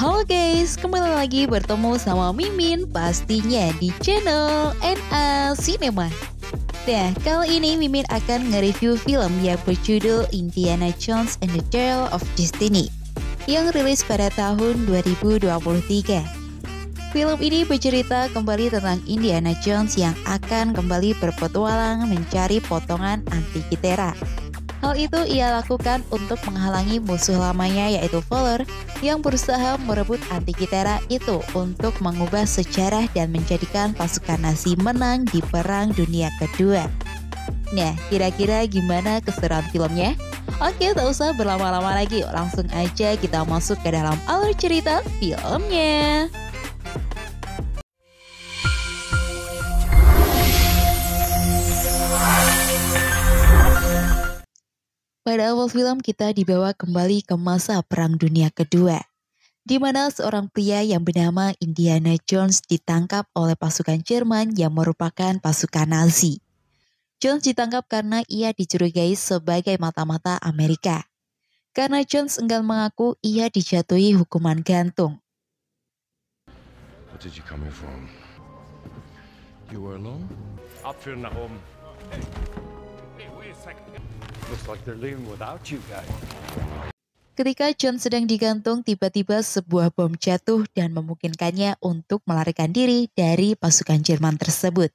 Halo guys, kembali lagi bertemu sama Mimin pastinya di channel NA Cinema. Nah, kali ini Mimin akan nge-review film yang berjudul Indiana Jones and the Dial of Destiny yang rilis pada tahun 2023. Film ini bercerita kembali tentang Indiana Jones yang akan kembali berpetualang mencari potongan Antikythera. Hal itu ia lakukan untuk menghalangi musuh lamanya yaitu Fuller yang berusaha merebut Antikythera itu untuk mengubah sejarah dan menjadikan pasukan Nazi menang di Perang Dunia Kedua. Nah, kira-kira gimana keseruan filmnya? Oke, tak usah berlama-lama lagi, langsung aja kita masuk ke dalam alur cerita filmnya. Pada awal film kita dibawa kembali ke masa Perang Dunia Kedua, di mana seorang pria yang bernama Indiana Jones ditangkap oleh pasukan Jerman yang merupakan pasukan Nazi. Jones ditangkap karena ia dicurigai sebagai mata-mata Amerika. Karena Jones enggan mengaku, ia dijatuhi hukuman gantung. What did you come here from? You were alone? Abführen nach oben. Hey, wait a second. Looks like they're leaving without you guys. Ketika John sedang digantung, tiba-tiba sebuah bom jatuh dan memungkinkannya untuk melarikan diri dari pasukan Jerman tersebut.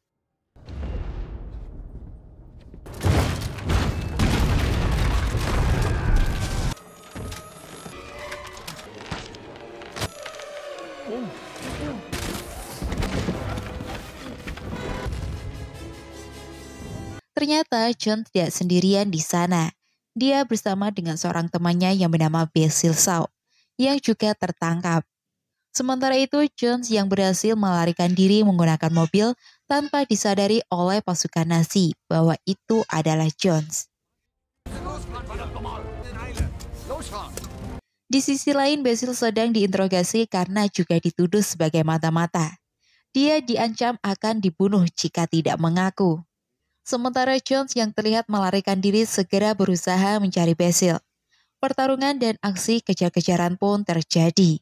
Ternyata John tidak sendirian di sana. Dia bersama dengan seorang temannya yang bernama Basil Shaw, yang juga tertangkap. Sementara itu, Jones yang berhasil melarikan diri menggunakan mobil tanpa disadari oleh pasukan Nazi bahwa itu adalah Jones. Di sisi lain, Basil sedang diinterogasi karena juga dituduh sebagai mata-mata. Dia diancam akan dibunuh jika tidak mengaku. Sementara Jones yang terlihat melarikan diri segera berusaha mencari Basil. Pertarungan dan aksi kejar-kejaran pun terjadi.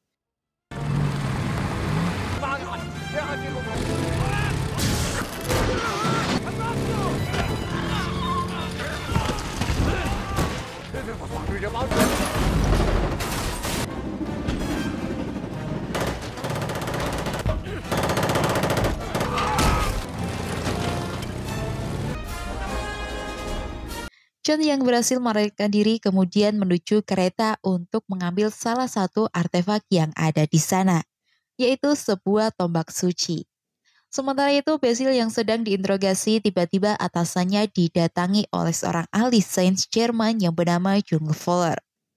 John yang berhasil melarikan diri kemudian menuju kereta untuk mengambil salah satu artefak yang ada di sana, yaitu sebuah tombak suci. Sementara itu, Basil yang sedang diinterogasi tiba-tiba atasannya didatangi oleh seorang ahli sains Jerman yang bernama Jung Fuller.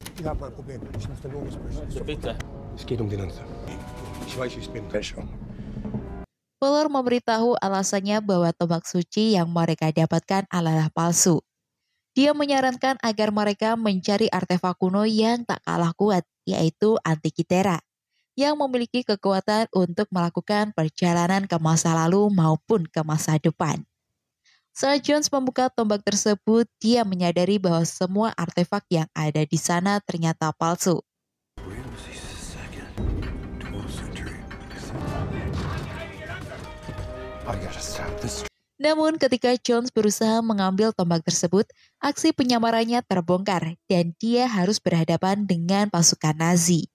Fuller memberitahu alasannya bahwa tombak suci yang mereka dapatkan adalah palsu. Dia menyarankan agar mereka mencari artefak kuno yang tak kalah kuat, yaitu Antikythera, yang memiliki kekuatan untuk melakukan perjalanan ke masa lalu maupun ke masa depan. Saat Jones membuka tombak tersebut, dia menyadari bahwa semua artefak yang ada di sana ternyata palsu. Namun ketika Jones berusaha mengambil tombak tersebut, aksi penyamarannya terbongkar dan dia harus berhadapan dengan pasukan Nazi.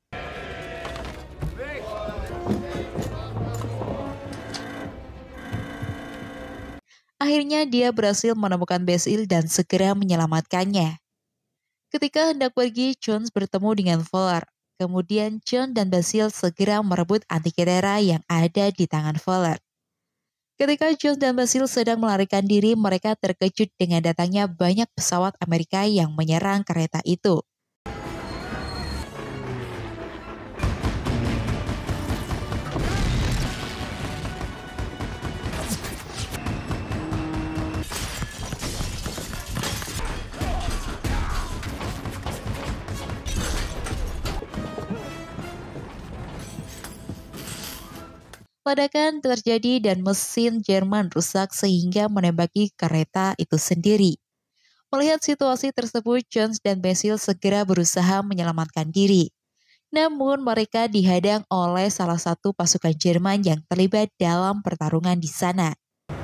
Akhirnya dia berhasil menemukan Basil dan segera menyelamatkannya. Ketika hendak pergi, Jones bertemu dengan Fuller. Kemudian John dan Basil segera merebut Antikythera yang ada di tangan Fuller. Ketika Jones dan Basil sedang melarikan diri, mereka terkejut dengan datangnya banyak pesawat Amerika yang menyerang kereta itu. Ledakan terjadi dan mesin Jerman rusak sehingga menembaki kereta itu sendiri. Melihat situasi tersebut, Jones dan Basil segera berusaha menyelamatkan diri. Namun mereka dihadang oleh salah satu pasukan Jerman yang terlibat dalam pertarungan di sana.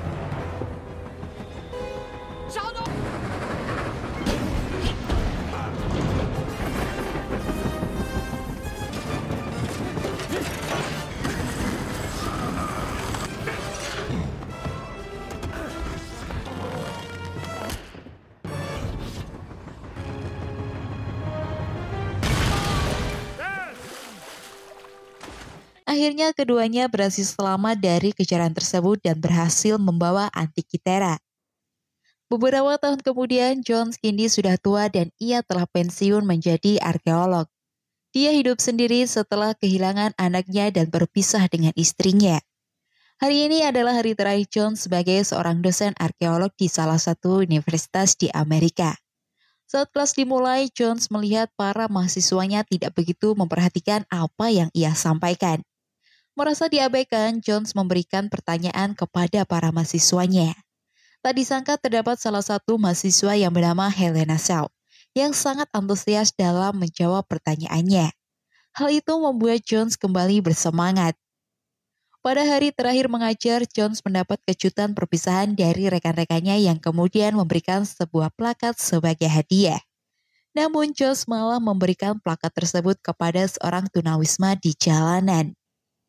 Akhirnya keduanya berhasil selamat dari kejaran tersebut dan berhasil membawa Antikythera. Beberapa tahun kemudian, John kini sudah tua dan ia telah pensiun menjadi arkeolog. Dia hidup sendiri setelah kehilangan anaknya dan berpisah dengan istrinya. Hari ini adalah hari terakhir John sebagai seorang dosen arkeolog di salah satu universitas di Amerika. Saat kelas dimulai, Jones melihat para mahasiswanya tidak begitu memperhatikan apa yang ia sampaikan. Merasa diabaikan, Jones memberikan pertanyaan kepada para mahasiswanya. Tak disangka terdapat salah satu mahasiswa yang bernama Helena Shaw, yang sangat antusias dalam menjawab pertanyaannya. Hal itu membuat Jones kembali bersemangat. Pada hari terakhir mengajar, Jones mendapat kejutan perpisahan dari rekan-rekannya yang kemudian memberikan sebuah plakat sebagai hadiah. Namun Jones malah memberikan plakat tersebut kepada seorang tunawisma di jalanan.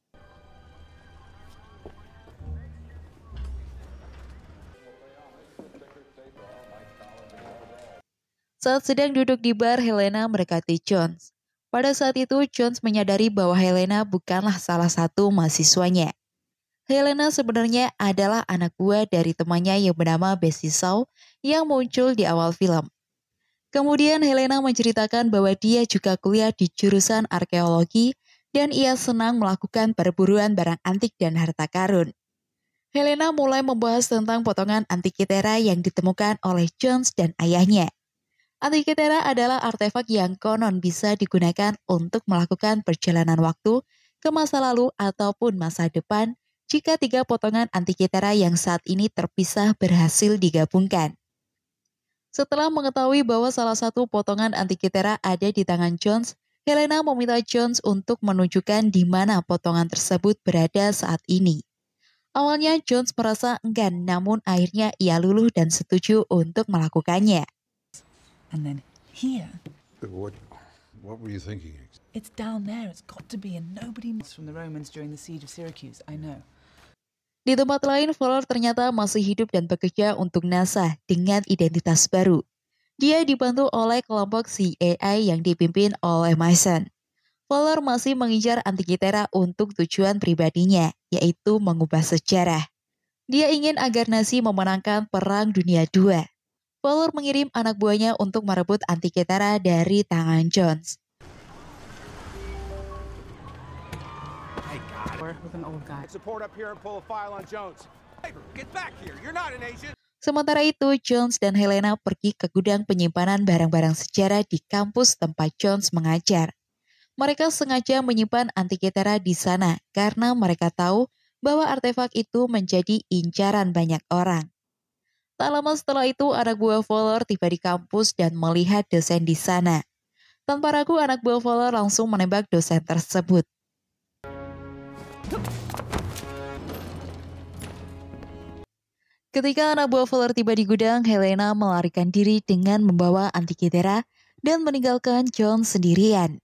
Saat sedang duduk di bar, Helena mendekati Jones. Pada saat itu, Jones menyadari bahwa Helena bukanlah salah satu mahasiswanya. Helena sebenarnya adalah anak buah dari temannya yang bernama Bessie Shaw yang muncul di awal film. Kemudian Helena menceritakan bahwa dia juga kuliah di jurusan arkeologi dan ia senang melakukan perburuan barang antik dan harta karun. Helena mulai membahas tentang potongan Antikythera yang ditemukan oleh Jones dan ayahnya. Antikythera adalah artefak yang konon bisa digunakan untuk melakukan perjalanan waktu ke masa lalu ataupun masa depan jika 3 potongan Antikythera yang saat ini terpisah berhasil digabungkan. Setelah mengetahui bahwa salah satu potongan Antikythera ada di tangan Jones, Helena meminta Jones untuk menunjukkan di mana potongan tersebut berada saat ini. Awalnya Jones merasa enggan, namun akhirnya ia luluh dan setuju untuk melakukannya. And then here, What were you thinking? it's down there, it's got to be, and nobody knows from the Romans during the siege of Syracuse, I know. Di tempat lain, Fowler ternyata masih hidup dan bekerja untuk NASA dengan identitas baru. Dia dibantu oleh kelompok CIA yang dipimpin oleh Mason. Fowler masih mengincar Antikythera untuk tujuan pribadinya, yaitu mengubah sejarah. Dia ingin agar Nazi memenangkan Perang Dunia II. Fowler mengirim anak buahnya untuk merebut Antikythera dari tangan Jones. Sementara itu, Jones dan Helena pergi ke gudang penyimpanan barang-barang sejarah di kampus tempat Jones mengajar. Mereka sengaja menyimpan Antikythera di sana karena mereka tahu bahwa artefak itu menjadi incaran banyak orang. Tak lama setelah itu, anak buah Fowler tiba di kampus dan melihat dosen di sana. Tanpa ragu, anak buah Fowler langsung menembak dosen tersebut. Ketika anak buah Fowler tiba di gudang, Helena melarikan diri dengan membawa Antikythera dan meninggalkan John sendirian.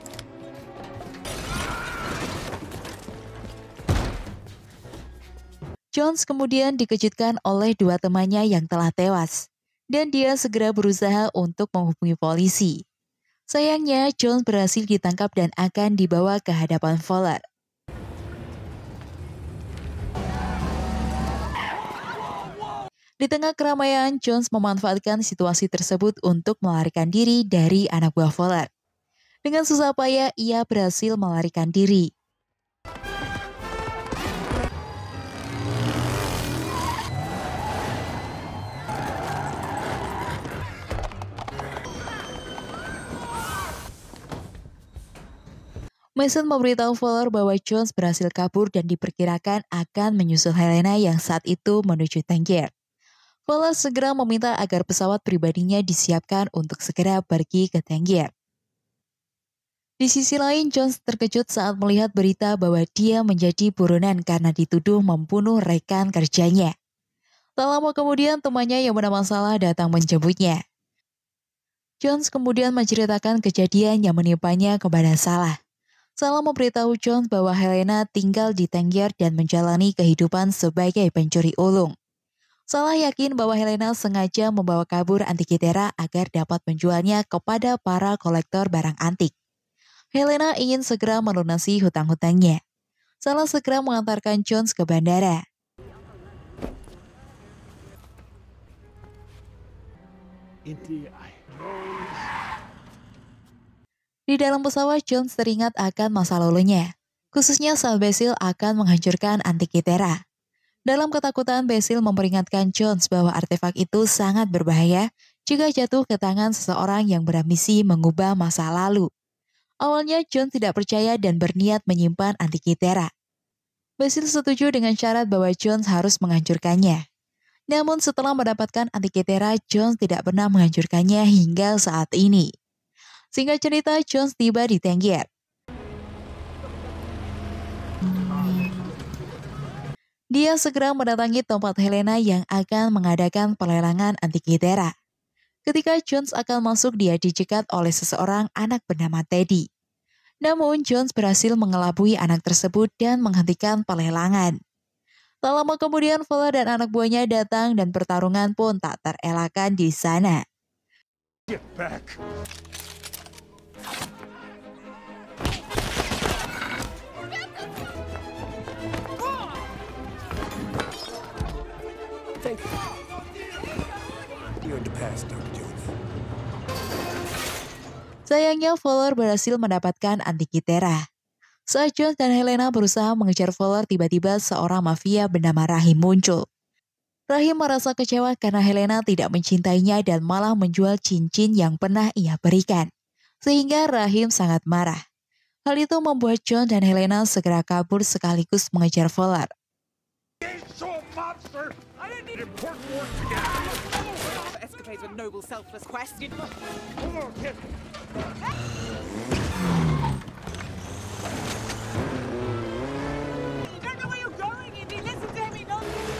Jones kemudian dikejutkan oleh 2 temannya yang telah tewas, dan dia segera berusaha untuk menghubungi polisi. Sayangnya, Jones berhasil ditangkap dan akan dibawa ke hadapan Fowler. Di tengah keramaian, Jones memanfaatkan situasi tersebut untuk melarikan diri dari anak buah Fowler. Dengan susah payah, ia berhasil melarikan diri. Mason memberitahu Fowler bahwa Jones berhasil kabur dan diperkirakan akan menyusul Helena yang saat itu menuju Tangier. Fowler segera meminta agar pesawat pribadinya disiapkan untuk segera pergi ke Tangier. Di sisi lain, Jones terkejut saat melihat berita bahwa dia menjadi buronan karena dituduh membunuh rekan kerjanya. Tak lama kemudian, temannya yang bernama Salah datang menjemputnya. Jones kemudian menceritakan kejadian yang menimpanya kepada Salah. Salah memberitahu Jones bahwa Helena tinggal di Tangier dan menjalani kehidupan sebagai pencuri ulung. Salah yakin bahwa Helena sengaja membawa kabur Antikythera agar dapat menjualnya kepada para kolektor barang antik. Helena ingin segera melunasi hutang-hutangnya. Salah segera mengantarkan Jones ke bandara. Di dalam pesawat, Jones teringat akan masa lalunya, khususnya saat Basil akan menghancurkan Antikythera. Dalam ketakutan, Basil memperingatkan Jones bahwa artefak itu sangat berbahaya jika jatuh ke tangan seseorang yang berambisi mengubah masa lalu. Awalnya, Jones tidak percaya dan berniat menyimpan Antikythera. Basil setuju dengan syarat bahwa Jones harus menghancurkannya. Namun setelah mendapatkan Antikythera, Jones tidak pernah menghancurkannya hingga saat ini. Singkat cerita, Jones tiba di Tangier. Dia segera mendatangi tempat Helena yang akan mengadakan pelelangan Antikythera. Ketika Jones akan masuk, dia dicegat oleh seseorang anak bernama Teddy. Namun, Jones berhasil mengelabui anak tersebut dan menghentikan pelelangan. Tak lama kemudian, Fowler dan anak buahnya datang dan pertarungan pun tak terelakkan di sana. Get back! Thank you. You're in the past, Dr. Jones. Sayangnya, Fowler berhasil mendapatkan Antikythera. Saat Jones dan Helena berusaha mengejar Fowler, tiba-tiba seorang mafia bernama Rahim muncul. Rahim merasa kecewa karena Helena tidak mencintainya dan malah menjual cincin yang pernah ia berikan. Sehingga Rahim sangat marah. Hal itu membuat Jones dan Helena segera kabur sekaligus mengejar Fowler. Escapades with noble, selfless quest. You don't know where you're going, Indy. Listen to him.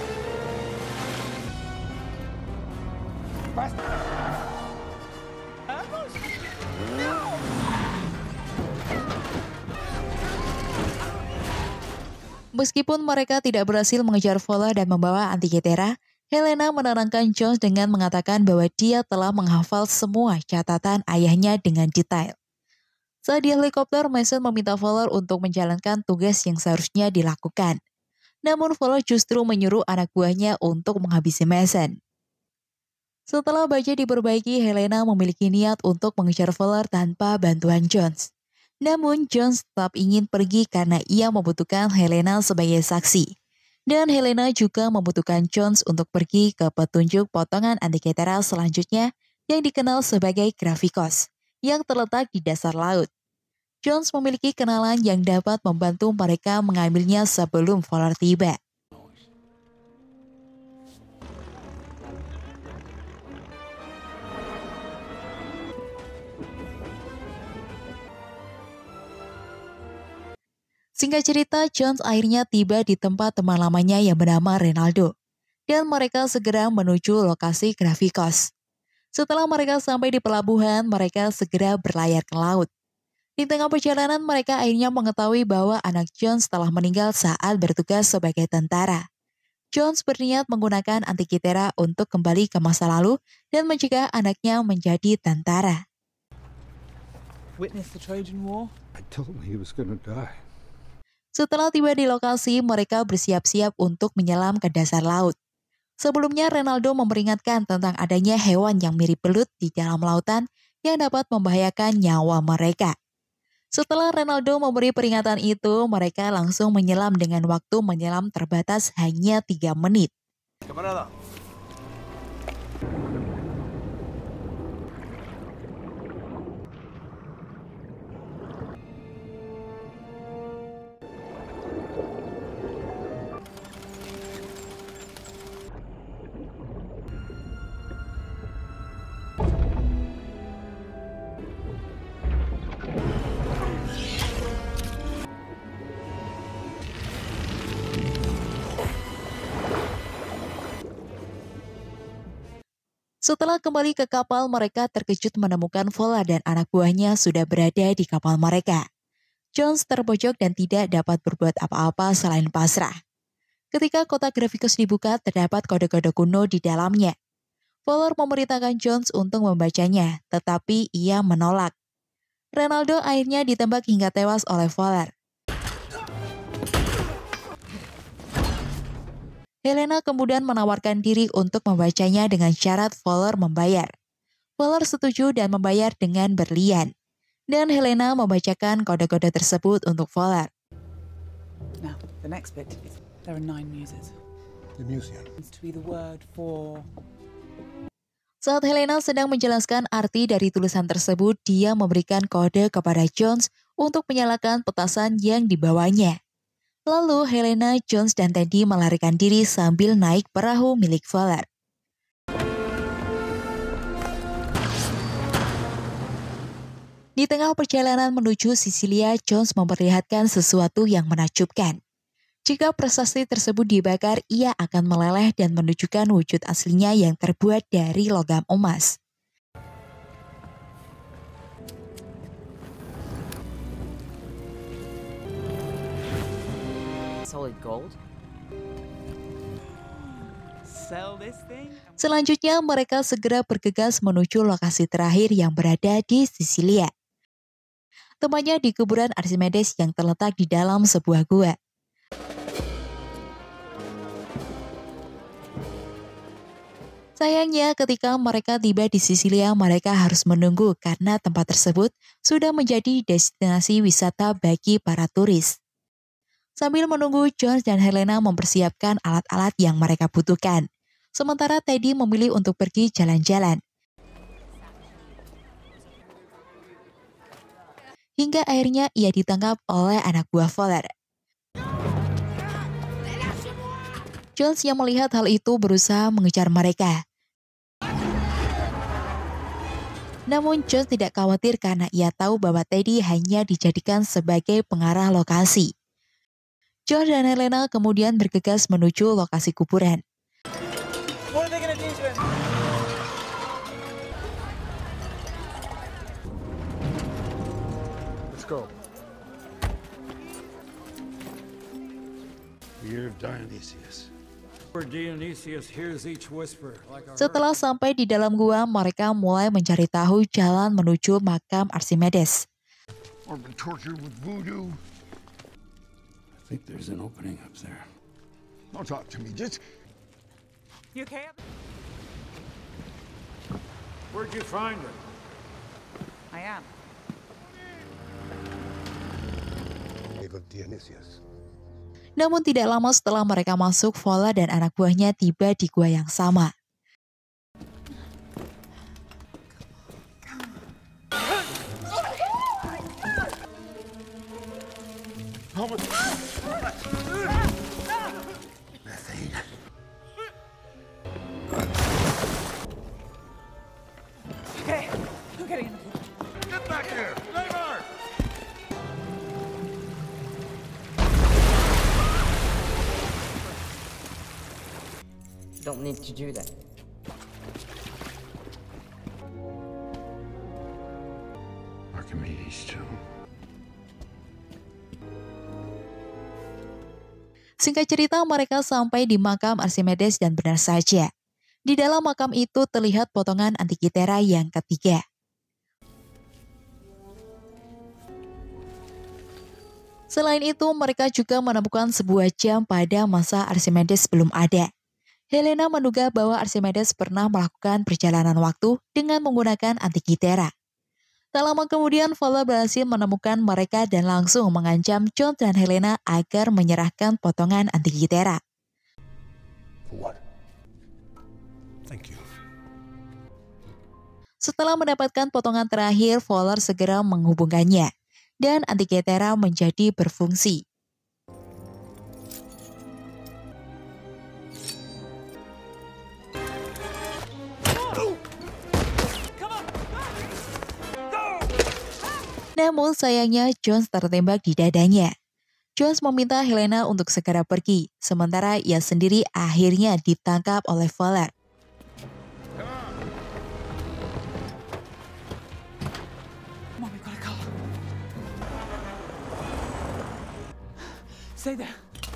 Meskipun mereka tidak berhasil mengejar Fowler dan membawa Antikythera, Helena menenangkan Jones dengan mengatakan bahwa dia telah menghafal semua catatan ayahnya dengan detail. Saat di helikopter, Mason meminta Fowler untuk menjalankan tugas yang seharusnya dilakukan. Namun Fowler justru menyuruh anak buahnya untuk menghabisi Mason. Setelah baja diperbaiki, Helena memiliki niat untuk mengejar Fowler tanpa bantuan Jones. Namun Jones tetap ingin pergi karena ia membutuhkan Helena sebagai saksi. Dan Helena juga membutuhkan Jones untuk pergi ke petunjuk potongan Antikythera selanjutnya yang dikenal sebagai Gravikos, yang terletak di dasar laut. Jones memiliki kenalan yang dapat membantu mereka mengambilnya sebelum Fowler tiba. Singkat cerita, Jones akhirnya tiba di tempat teman lamanya yang bernama Renaldo, dan mereka segera menuju lokasi Gravikos. Setelah mereka sampai di pelabuhan, mereka segera berlayar ke laut. Di tengah perjalanan, mereka akhirnya mengetahui bahwa anak Jones telah meninggal saat bertugas sebagai tentara. Jones berniat menggunakan Antikythera untuk kembali ke masa lalu dan mencegah anaknya menjadi tentara. Witness the Trojan War? I told him he was gonna die. Setelah tiba di lokasi, mereka bersiap-siap untuk menyelam ke dasar laut. Sebelumnya, Renaldo memperingatkan tentang adanya hewan yang mirip belut di dalam lautan yang dapat membahayakan nyawa mereka. Setelah Renaldo memberi peringatan itu, mereka langsung menyelam dengan waktu menyelam terbatas hanya 3 menit. Camarada. Setelah kembali ke kapal, mereka terkejut menemukan Voller dan anak buahnya sudah berada di kapal mereka. Jones terpojok dan tidak dapat berbuat apa-apa selain pasrah. Ketika kotak grafikus dibuka, terdapat kode-kode kuno di dalamnya. Voller memerintahkan Jones untuk membacanya, tetapi ia menolak. Ronaldo akhirnya ditembak hingga tewas oleh Voller. Helena kemudian menawarkan diri untuk membacanya dengan syarat Voller membayar. Voller setuju dan membayar dengan berlian. Dan Helena membacakan kode-kode tersebut untuk Voller. Now, the next bit is there are 9 muses. The museum. It's to be the word for... Saat Helena sedang menjelaskan arti dari tulisan tersebut, dia memberikan kode kepada Jones untuk menyalakan petasan yang dibawanya. Lalu Helena, Jones, dan Teddy melarikan diri sambil naik perahu milik Voller. Di tengah perjalanan menuju Sisilia, Jones memperlihatkan sesuatu yang menakjubkan. Jika prasasti tersebut dibakar, ia akan meleleh dan menunjukkan wujud aslinya yang terbuat dari logam emas. Solid gold? Sell this thing? Selanjutnya, mereka segera bergegas menuju lokasi terakhir yang berada di Sisilia. Tempatnya di kuburan Archimedes yang terletak di dalam sebuah gua. Sayangnya, ketika mereka tiba di Sisilia, mereka harus menunggu karena tempat tersebut sudah menjadi destinasi wisata bagi para turis. Sambil menunggu, Jones dan Helena mempersiapkan alat-alat yang mereka butuhkan. Sementara Teddy memilih untuk pergi jalan-jalan. Hingga akhirnya ia ditangkap oleh anak buah Voller. Jones yang melihat hal itu berusaha mengejar mereka. Namun Jones tidak khawatir karena ia tahu bahwa Teddy hanya dijadikan sebagai pengarah lokasi. Jones dan Helena kemudian bergegas menuju lokasi kuburan. Let's go. The year of Dionysius. Where Dionysius hears each whisper like a Setelah sampai di dalam gua, mereka mulai mencari tahu jalan menuju makam Archimedes. Or been tortured with voodoo. I think there's an opening up there. Don't talk to me, just... You okay? Where'd you find it? I am. Grave of Dionysius. Namun tidak lama setelah mereka masuk, Voller dan anak buahnya tiba di gua yang sama. Okay, I'm getting in the pool. Get back here! Neymar! Don't need to do that. Archimedes' tomb. Singkat cerita, mereka sampai di makam Archimedes dan benar saja. Di dalam makam itu terlihat potongan Antikythera yang ketiga. Selain itu, mereka juga menemukan sebuah jam pada masa Archimedes belum ada. Helena menduga bahwa Archimedes pernah melakukan perjalanan waktu dengan menggunakan Antikythera. Tak lama kemudian, Voller berhasil menemukan mereka dan langsung mengancam John dan Helena agar menyerahkan potongan Antikythera. For what? Thank you. Setelah mendapatkan potongan terakhir, Voller segera menghubungkannya, dan Antikythera menjadi berfungsi. Namun sayangnya Jones tertembak di dadanya. Jones meminta Helena untuk segera pergi, sementara ia sendiri akhirnya ditangkap oleh Voller. Stay there.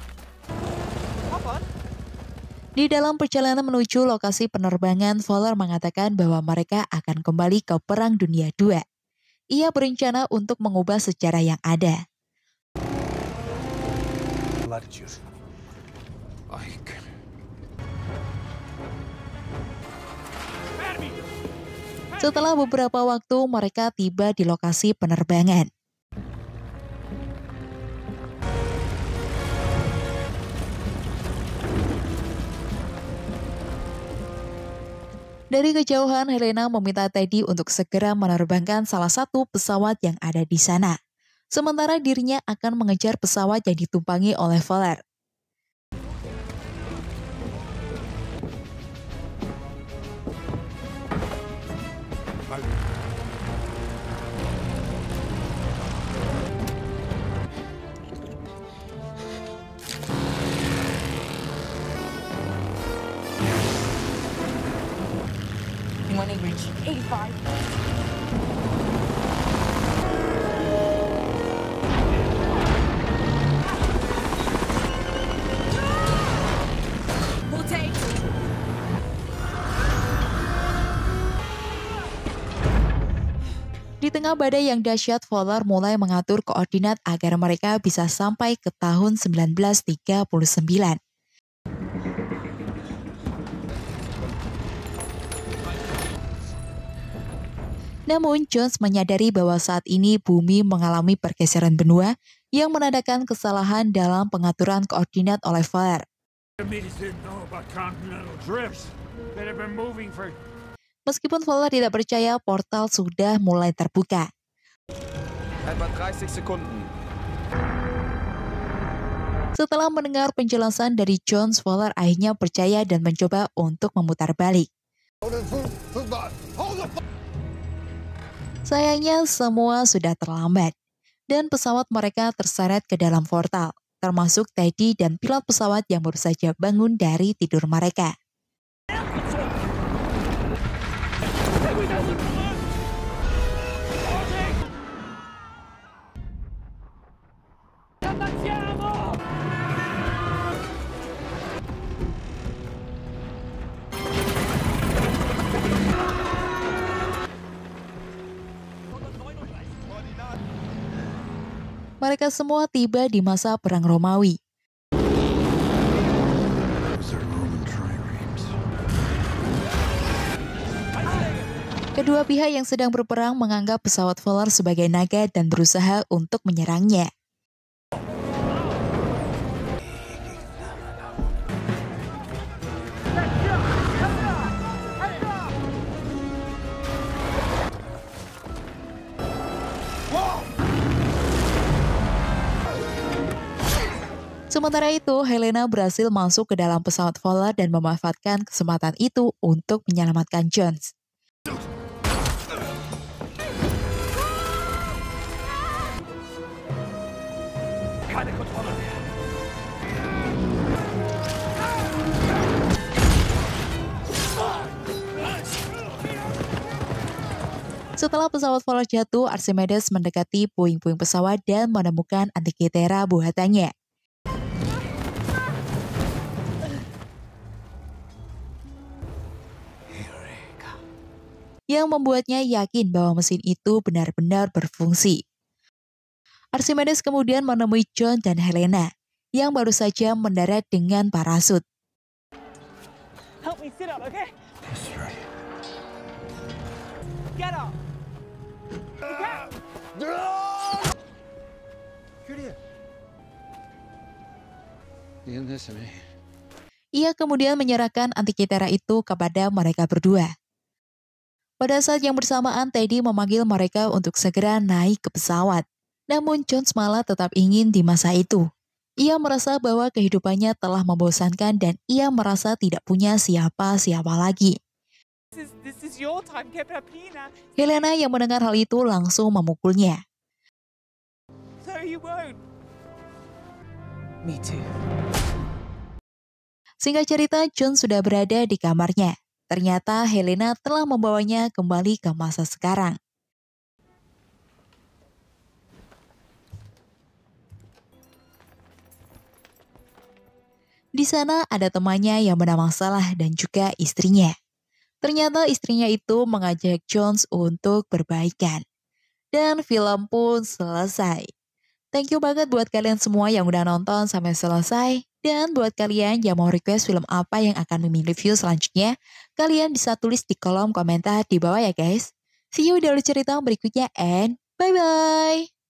Di dalam perjalanan menuju lokasi penerbangan, Fowler mengatakan bahwa mereka akan kembali ke Perang Dunia II. Ia berencana untuk mengubah sejarah yang ada. Latitude. Setelah beberapa waktu, mereka tiba di lokasi penerbangan. Dari kejauhan, Helena meminta Teddy untuk segera menerbangkan salah satu pesawat yang ada di sana. Sementara dirinya akan mengejar pesawat yang ditumpangi oleh Fowler. When it reached 85. We'll take. Di tengah badai yang dahsyat, Fowler mulai mengatur koordinat agar mereka bisa sampai ke tahun 1939. Namun, Jones menyadari bahwa saat ini bumi mengalami pergeseran benua yang menandakan kesalahan dalam pengaturan koordinat oleh Fowler. Meskipun Fowler tidak percaya, portal sudah mulai terbuka. Etwa 30 Sekunden. Setelah mendengar penjelasan dari Jones, Fowler akhirnya percaya dan mencoba untuk memutar balik. Sayangnya semua sudah terlambat, dan pesawat mereka terseret ke dalam portal, termasuk Teddy dan pilot pesawat yang baru saja bangun dari tidur mereka. Mereka semua tiba di masa Perang Romawi. Kedua pihak yang sedang berperang menganggap pesawat Fowler sebagai naga dan berusaha untuk menyerangnya. Sementara itu, Helena berhasil masuk ke dalam pesawat Fowler dan memanfaatkan kesempatan itu untuk menyelamatkan Jones. Setelah pesawat Fowler jatuh, Archimedes mendekati puing-puing pesawat dan menemukan Antikythera buatannya. Yang membuatnya yakin bahwa mesin itu benar-benar berfungsi. Archimedes kemudian menemui John dan Helena, yang baru saja mendarat dengan parasut. Help me sit up, okay? That's right. Get up. Ia kemudian menyerahkan Antikythera itu kepada mereka berdua. Pada saat yang bersamaan, Teddy memanggil mereka untuk segera naik ke pesawat. Namun Jones malah tetap ingin di masa itu. Ia merasa bahwa kehidupannya telah membosankan dan ia merasa tidak punya siapa-siapa lagi. This is your time, Kepapina. Helena yang mendengar hal itu langsung memukulnya. So you won't. Me too. Singkat cerita, John sudah berada di kamarnya. Ternyata Helena telah membawanya kembali ke masa sekarang. Di sana ada temannya yang bernama Salah dan juga istrinya. Ternyata istrinya itu mengajak Jones untuk berbaikan. Dan film pun selesai. Thank you banget buat kalian semua yang udah nonton sampai selesai. Dan buat kalian yang mau request film apa yang akan Mimin review selanjutnya, kalian bisa tulis di kolom komentar di bawah ya guys. See you di alur cerita berikutnya and bye-bye.